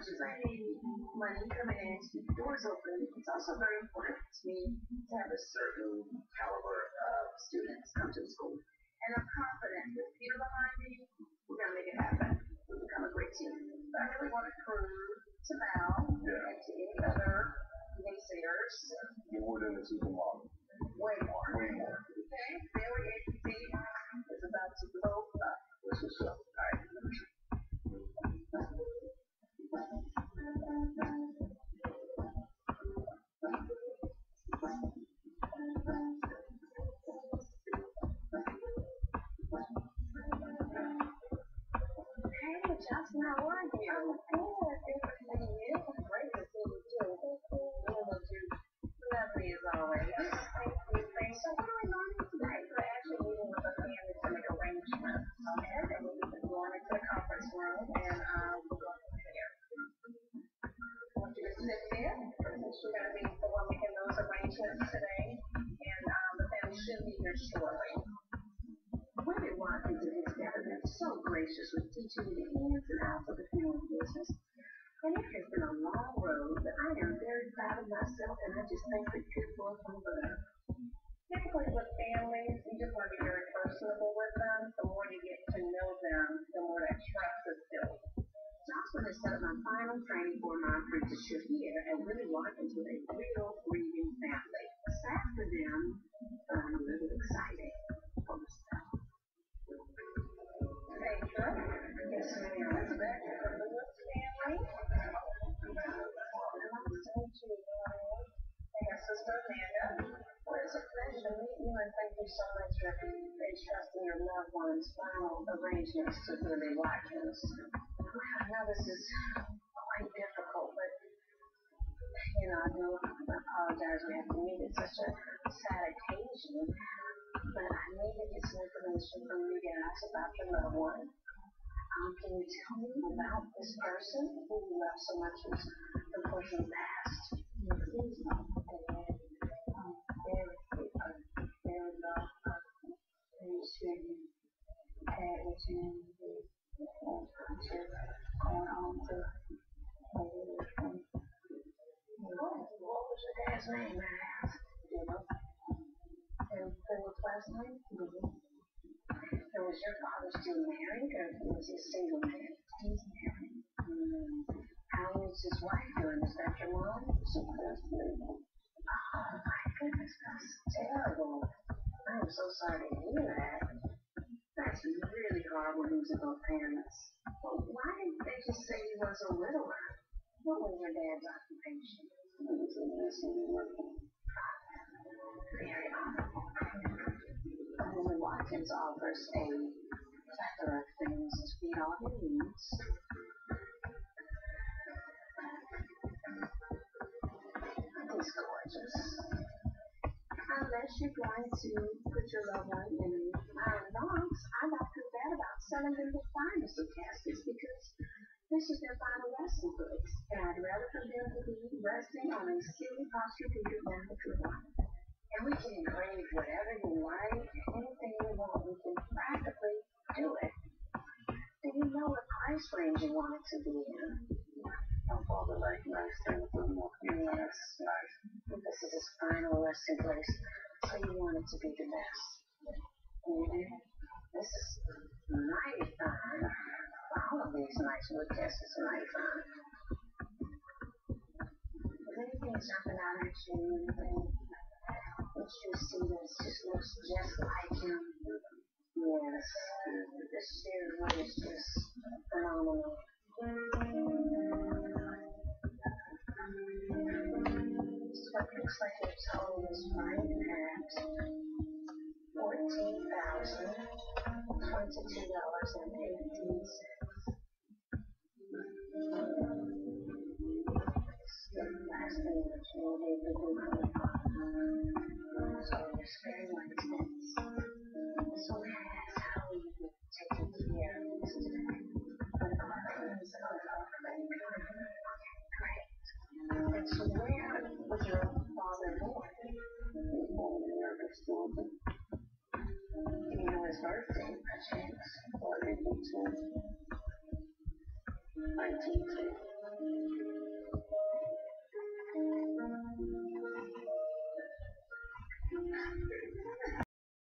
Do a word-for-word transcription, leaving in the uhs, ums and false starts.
much as I need money coming in to keep the doors open, it's also very important to me to have a certain caliber of students come to the school. And I'm confident with Peter behind me, we're going to make it happen. We'll become a great team. But I really want to prove to Mal yeah. and to any other naysayers. You're more than a supermodel. Way more. Way more. Okay? Family agency is about to blow up. This is so. All right. Justin, how are you? I'm good. Good to see you. Great to see you too. You look lovely as always. Thank you. Thanks. So what are we learning today? We're actually meeting with a family to make arrangements. Okay. And we're going into the conference room and um we're going to there. I want you to sit there. We're going to be the one making those arrangements today. And um the family should be here shortly. Wendy Watkins and his dad have been so gracious with teaching me the ins and outs of the funeral business. And it has been a long road, but I am very proud of myself, and I just think the good boy from above. Typically with families, you just want to be very personable with them. The more you get to know them, the more that trust is built. Jocelyn has set up my final training for my apprenticeship here at Willie Watkins with a real grieving family. Sad for them, but I'm a little excited for myself. Petra, yes, ma'am. Elizabeth, from the Woods family. And your sister Amanda. Well, it's a pleasure to meet you, and thank you so much for entrusting your loved ones' final arrangements to Billy Watkins. Well, I know this is quite difficult, but you know, I do apologize we have to meet at such a sad occasion. But I need to get some information from you guys about your loved one. Um, can you tell me about this person who you love so much who's unfortunately passed? Yes, please. Um, very, uh, very love, uh, very sweet, had with him, his friendship, going on to a little thing. What was your dad's name, may I ask? You know? And what's his last name? Mm-hmm. And was your father still married, or was he a single man? He's married. Mm. How old is his wife doing? Is that your mom? She passed away. Oh, my goodness, that's terrible. I am so sorry to hear that. That's really hard when losing both parents. Well, why didn't they just say he was a widower? What was your dad's occupation? He was a nursing worker. Very honorable. Willie Watkins offers a plethora of things to meet all your needs. He's gorgeous. Unless you're going to put your loved one in a iron box, I don't feel bad about selling them the finest of caskets because this is their final resting place. And I'd rather for them to be resting on a silly posture-figured wonderful one. And we can engrave whatever you like, anything you want. We can practically do it. Do you know what price range you want it to be in? My father liked nice things with more. Yes. Nice. This is his final resting place, so you want it to be the best. Mm-hmm. This is mighty fine. All of these nice wood caskets are mighty fine. Is anything jumping out at you? Anything that you see that just looks just like him? Yes. This sheer wood is just phenomenal. So it looks like your total is right at fourteen thousand twenty-two dollars and eighteen cents. The last thing that you will need to do for the so you're sparing my expense. So may I ask how you will take care of this today? But our friends are already coming. Okay, great. And so where was your father born? He was born in American Georgia. Do you know his birthday, by chance? On April tenth, nineteen ten.